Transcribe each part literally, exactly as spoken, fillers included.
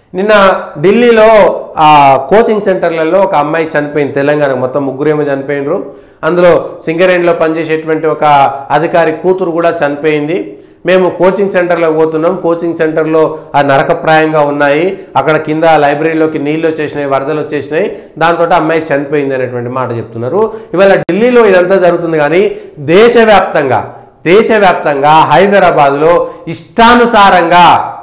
నిన్న ఢిల్లీలో ఆ కోచింగ్ సెంటర్లలో ఒక అమ్మాయి చనిపోయింది. తెలంగాణ మొత్తం ముగ్గురేమో చనిపోయినరు. అందులో సింగరేణిలో పనిచేసేటువంటి ఒక అధికారి కూతురు కూడా చనిపోయింది. మేము కోచింగ్ సెంటర్లోకి పోతున్నాం. కోచింగ్ సెంటర్లో ఆ నరకప్రాయంగా ఉన్నాయి. అక్కడ కింద లైబ్రరీలోకి నీళ్ళు వచ్చేసినాయి, వరదలు వచ్చేసినాయి. దాంతో అమ్మాయి చనిపోయింది అనేటువంటి మాట చెప్తున్నారు. ఇవాళ ఢిల్లీలో ఇదంతా జరుగుతుంది. కానీ దేశవ్యాప్తంగా దేశవ్యాప్తంగా హైదరాబాద్లో ఇష్టానుసారంగా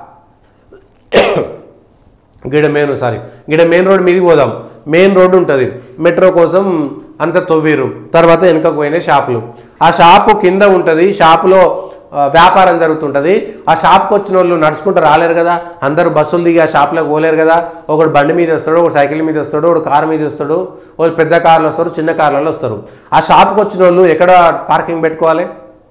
గిడ మెయిన్ సారీ గిడ మెయిన్ రోడ్ మీదకి పోదాం. మెయిన్ రోడ్డు ఉంటుంది, మెట్రో కోసం అంత తవ్వీరు. తర్వాత వెనుకకు పోయిన షాపులు, ఆ షాపు కింద ఉంటుంది. షాపులో వ్యాపారం జరుగుతుంటుంది. ఆ షాప్కి వచ్చిన వాళ్ళు నడుచుకుంటూ రాలేరు కదా, అందరూ బస్సులు దిగి ఆ షాప్లోకి పోలేరు కదా. ఒకడు బండి మీద వస్తాడు, ఒకడు సైకిల్ మీద వస్తాడు, ఒకడు కారు మీద వస్తాడు, ఒకడు పెద్ద కార్లు వస్తారు, చిన్న కార్లలో వస్తారు. ఆ షాప్కి వచ్చిన వాళ్ళు ఎక్కడ పార్కింగ్ పెట్టుకోవాలి?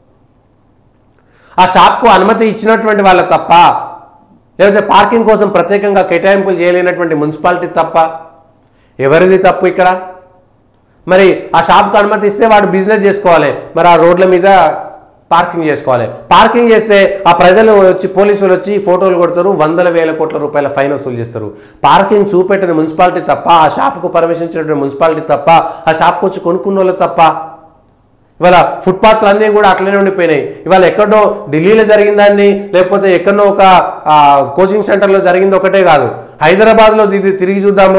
ఆ షాప్కు అనుమతి ఇచ్చినటువంటి వాళ్ళ తప్ప, లేకపోతే పార్కింగ్ కోసం ప్రత్యేకంగా కేటాయింపులు చేయలేనటువంటి మున్సిపాలిటీ తప్ప? ఎవరిది తప్పు ఇక్కడ? మరి ఆ షాప్కు అనుమతి ఇస్తే వాడు బిజినెస్ చేసుకోవాలి, మరి ఆ రోడ్ల మీద పార్కింగ్ చేసుకోవాలి. పార్కింగ్ చేస్తే ఆ ప్రజలు వచ్చి పోలీసులు వచ్చి ఫోటోలు కొడతారు, వందల వేల కోట్ల రూపాయల ఫైన్ వసూలు చేస్తారు. పార్కింగ్ చూపెట్టిన మున్సిపాలిటీ తప్ప, ఆ షాప్కు పర్మిషన్ ఇచ్చినటువంటి మున్సిపాలిటీ తప్ప, ఆ షాప్కి వచ్చి కొనుక్కున్న వాళ్ళు తప్ప? ఇవాళ ఫుట్పాత్లు అన్నీ కూడా అట్లనే ఉండిపోయినాయి. ఇవాళ ఎక్కడో ఢిల్లీలో జరిగిన దాన్ని, లేకపోతే ఎక్కడో ఒక కోచింగ్ సెంటర్లో జరిగింది ఒకటే కాదు, హైదరాబాద్లో ఇది తిరిగి చూద్దాము.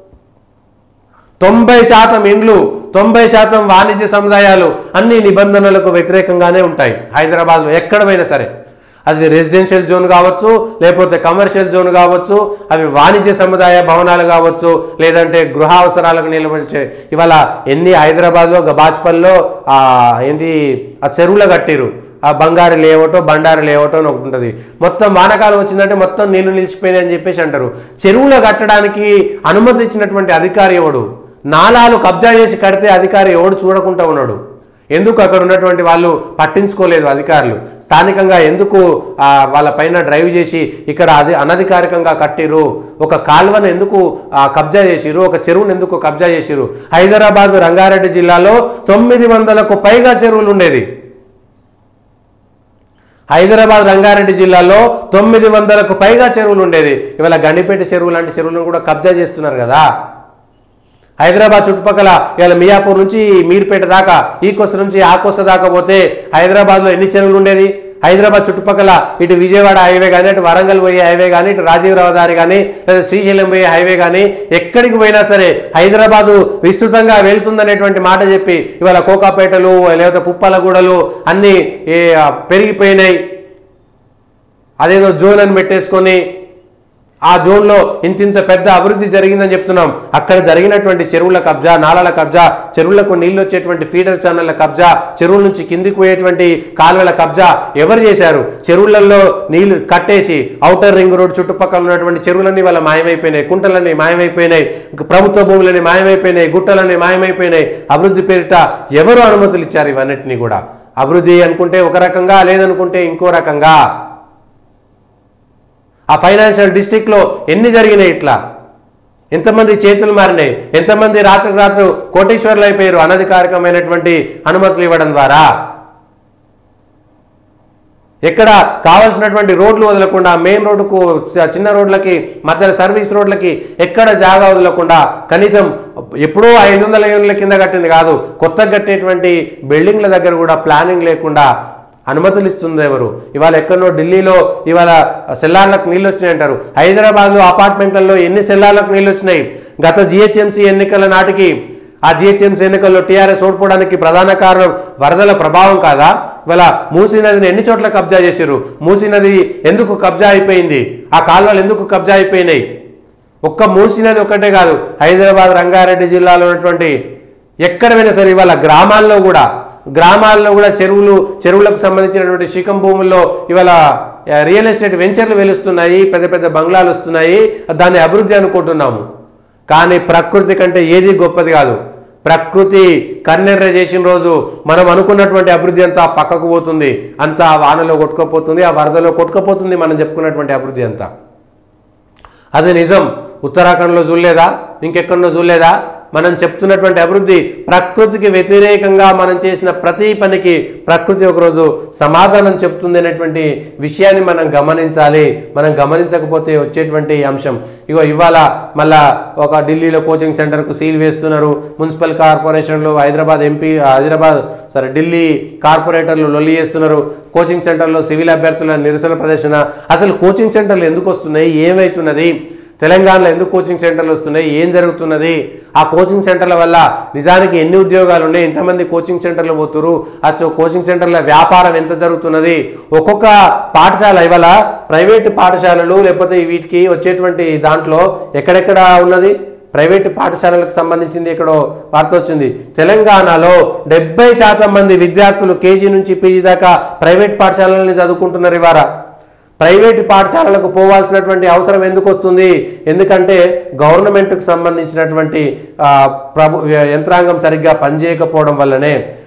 తొంభై శాతం ఇండ్లు, తొంభై శాతం వాణిజ్య సముదాయాలు అన్ని నిబంధనలకు వ్యతిరేకంగానే ఉంటాయి హైదరాబాద్లో ఎక్కడ పోయినా సరే. అది రెసిడెన్షియల్ జోన్ కావచ్చు, లేకపోతే కమర్షియల్ జోన్ కావచ్చు, అవి వాణిజ్య సముదాయ భవనాలు కావచ్చు, లేదంటే గృహ అవసరాలకు నిలబడిచే. ఇవాళ ఎన్ని హైదరాబాద్లో బాజ్పల్లిలో ఏంటి ఆ చెరువులు కట్టిరు, ఆ బంగారు లేవటో బండారు లేవటో అని ఒకటి ఉంటుంది. మొత్తం వానకాలం వచ్చిందంటే మొత్తం నీళ్లు నిలిచిపోయినాయి అని చెప్పేసి అంటారు. చెరువులు కట్టడానికి అనుమతి ఇచ్చినటువంటి అధికారి ఎవడు? నాలాలు కబ్జా చేసి కడితే అధికారి ఎవడు చూడకుండా ఉన్నాడు? ఎందుకు అక్కడ ఉన్నటువంటి వాళ్ళు పట్టించుకోలేదు అధికారులు? స్థానికంగా ఎందుకు వాళ్ళ పైన డ్రైవ్ చేసి ఇక్కడ అది అనధికారికంగా కట్టిరు? ఒక కాల్వను ఎందుకు కబ్జా చేసిరు? ఒక చెరువును ఎందుకు కబ్జా చేసిరు? హైదరాబాద్ రంగారెడ్డి జిల్లాలో తొమ్మిది వందలకు పైగా చెరువులు ఉండేది. హైదరాబాద్ రంగారెడ్డి జిల్లాలో తొమ్మిది వందలకు పైగా చెరువులు ఉండేది. ఇవాళ గండిపేట చెరువు లాంటి చెరువులను కూడా కబ్జా చేస్తున్నారు కదా. హైదరాబాద్ చుట్టుపక్కల ఇవాళ మియాపూర్ నుంచి మీర్పేట దాకా, ఈ కోస నుంచి ఆ కోస దాకా పోతే హైదరాబాద్లో ఎన్ని చెరువులు ఉండేది? హైదరాబాద్ చుట్టుపక్కల ఇటు విజయవాడ హైవే కానీ, ఇటు వరంగల్ పోయే హైవే కానీ, ఇటు రాజీవ్ రహదారి కానీ, లేదా శ్రీశైలం పోయే హైవే కానీ, ఎక్కడికి పోయినా సరే హైదరాబాదు విస్తృతంగా వెళ్తుందనేటువంటి మాట చెప్పి ఇవాళ కోకాపేటలు లేకపోతే పుప్పలగూడలు అన్నీ పెరిగిపోయినాయి. అదేదో జోన్ అని పెట్టేసుకొని ఆ జోన్లో ఇంతింత పెద్ద అభివృద్ధి జరిగిందని చెప్తున్నాం. అక్కడ జరిగినటువంటి చెరువుల కబ్జా, నాలాల కబ్జా, చెరువులకు నీళ్ళు వచ్చేటువంటి ఫీడర్ ఛానళ్ల కబ్జా, చెరువుల నుంచి కిందికి పోయేటువంటి కాలువల కబ్జా ఎవరు చేశారు? చెరువులలో నీళ్లు కట్టేసి ఔటర్ రింగ్ రోడ్ చుట్టుపక్కల ఉన్నటువంటి చెరువులన్నీ వాళ్ళ మాయమైపోయినాయి, కుంటలన్నీ మాయమైపోయినాయి, ప్రభుత్వ భూములన్నీ మాయమైపోయినాయి, గుట్టలన్నీ మాయమైపోయినాయి. అభివృద్ధి పేరిట ఎవరు అనుమతులు ఇచ్చారు? ఇవన్నిటినీ కూడా అభివృద్ధి అనుకుంటే ఒక రకంగా, లేదనుకుంటే ఇంకో రకంగా. ఆ ఫైనాన్షియల్ డిస్ట్రిక్ట్లో ఎన్ని జరిగినాయి ఇట్లా? ఎంతమంది చేతులు మారినాయి? ఎంతమంది రాత్రికి రాత్రి కోటీశ్వర్లు అయిపోయారు అనధికారికమైనటువంటి అనుమతులు ఇవ్వడం ద్వారా? ఎక్కడ కావాల్సినటువంటి రోడ్లు వదలకుండా, మెయిన్ రోడ్డుకు చిన్న రోడ్లకి మధ్య సర్వీస్ రోడ్లకి ఎక్కడ జాగా వదలకుండా, కనీసం ఎప్పుడో ఐదు వందల ఏళ్ళ కింద కట్టింది కాదు, కొత్తగా కట్టేటువంటి బిల్డింగ్ల దగ్గర కూడా ప్లానింగ్ లేకుండా అనుమతులు ఇస్తుంది ఎవరు? ఇవాళ ఎక్కడో ఢిల్లీలో ఇవాళ సెల్లార్లకు నీళ్ళు వచ్చినాయి అంటారు. హైదరాబాద్లో అపార్ట్మెంట్లలో ఎన్ని సెల్లార్లకు నీళ్ళు వచ్చినాయి? గత జిహెచ్ఎంసీ ఎన్నికల నాటికి ఆ జిహెచ్ఎంసీ ఎన్నికల్లో టీఆర్ఎస్ ఓడిపోవడానికి ప్రధాన కారణం వరదల ప్రభావం కాదా? ఇవాళ మూసీ నదిని ఎన్ని చోట్ల కబ్జా చేశారు? మూసీ నది ఎందుకు కబ్జా అయిపోయింది? ఆ కాలువలు ఎందుకు కబ్జా అయిపోయినాయి? ఒక్క మూసీ నది ఒక్కటే కాదు, హైదరాబాద్ రంగారెడ్డి జిల్లాలో ఉన్నటువంటి ఎక్కడ పోయినా సరే ఇవాళ గ్రామాల్లో కూడా గ్రామాల్లో కూడా చెరువులు, చెరువులకు సంబంధించినటువంటి శిఖం భూముల్లో ఇవాళ రియల్ ఎస్టేట్ వెంచర్లు వెలుస్తున్నాయి, పెద్ద పెద్ద బంగ్లాలు వస్తున్నాయి. దాన్ని అభివృద్ధి అనుకుంటున్నాము. కానీ ప్రకృతి కంటే ఏది గొప్పది కాదు. ప్రకృతి కన్నెర్ర చేసిన రోజు మనం అనుకున్నటువంటి అభివృద్ధి అంతా పక్కకు పోతుంది, అంతా ఆ వానలో కొట్టుకుపోతుంది, ఆ వరదలో కొట్టుకుపోతుంది మనం చెప్పుకున్నటువంటి అభివృద్ధి అంతా. అది నిజం. ఉత్తరాఖండ్లో చూడలేదా? ఇంకెక్కడో చూడలేదా? మనం చెప్తున్నటువంటి అభివృద్ధి ప్రకృతికి వ్యతిరేకంగా మనం చేసిన ప్రతి పనికి ప్రకృతి ఒకరోజు సమాధానం చెప్తుంది అనేటువంటి విషయాన్ని మనం గమనించాలి. మనం గమనించకపోతే వచ్చేటువంటి అంశం ఇగో ఇవాళ మళ్ళా ఒక ఢిల్లీలో కోచింగ్ సెంటర్కు సీల్ వేస్తున్నారు. మున్సిపల్ కార్పొరేషన్లో హైదరాబాద్ ఎంపీ హైదరాబాద్ సరే ఢిల్లీ కార్పొరేటర్లు లొల్లి చేస్తున్నారు. కోచింగ్ సెంటర్లో సివిల్ అభ్యర్థుల నిరసన ప్రదర్శన. అసలు కోచింగ్ సెంటర్లు ఎందుకు వస్తున్నాయి, ఏమవుతున్నది, తెలంగాణలో ఎందుకు కోచింగ్ సెంటర్లు వస్తున్నాయి, ఏం జరుగుతున్నది, ఆ కోచింగ్ సెంటర్ల వల్ల నిజానికి ఎన్ని ఉద్యోగాలు ఉన్నాయి, ఎంతమంది కోచింగ్ సెంటర్లు పోతురు, ఆ కోచింగ్ సెంటర్ల వ్యాపారం ఎంత జరుగుతున్నది, ఒక్కొక్క పాఠశాల ఇవాళ ప్రైవేటు పాఠశాలలు లేకపోతే వీటికి వచ్చేటువంటి దాంట్లో ఎక్కడెక్కడ ఉన్నది ప్రైవేటు పాఠశాలలకు సంబంధించింది ఎక్కడో వార్త వచ్చింది. తెలంగాణలో డెబ్బై శాతం మంది విద్యార్థులు కేజీ నుంచి పీజీ దాకా ప్రైవేట్ పాఠశాలలని చదువుకుంటున్నారు. ఇవాళ ప్రైవేటు పాఠశాలలకు పోవాల్సినటువంటి అవసరం ఎందుకు వస్తుంది? ఎందుకంటే గవర్నమెంట్కు సంబంధించినటువంటి ప్రభు యంత్రాంగం సరిగ్గా పనిచేయకపోవడం వల్లనే.